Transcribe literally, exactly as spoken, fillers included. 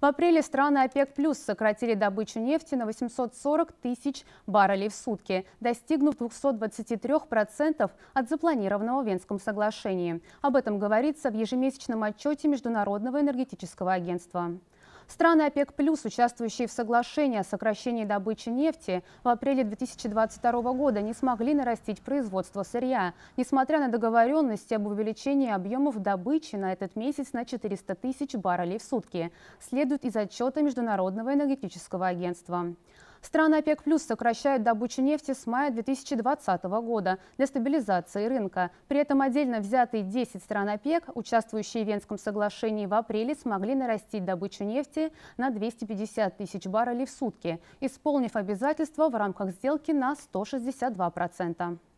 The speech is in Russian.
В апреле страны ОПЕК+ сократили добычу нефти на восемьсот сорок тысяч баррелей в сутки, достигнув двухсот двадцати трёх процентов от запланированного в Венском соглашении. Об этом говорится в ежемесячном отчете Международного энергетического агентства. Страны ОПЕК+, участвующие в соглашении о сокращении добычи нефти, в апреле две тысячи двадцать второго года не смогли нарастить производство сырья, несмотря на договоренности об увеличении объемов добычи на этот месяц на четыреста тысяч баррелей в сутки, следует из отчета Международного энергетического агентства. Страны ОПЕК+ сокращают добычу нефти с мая две тысячи двадцатого года для стабилизации рынка. При этом отдельно взятые десять стран ОПЕК, участвующие в Венском соглашении, в апреле смогли нарастить добычу нефти на двести пятьдесят тысяч баррелей в сутки, исполнив обязательства в рамках сделки на сто шестьдесят два процента.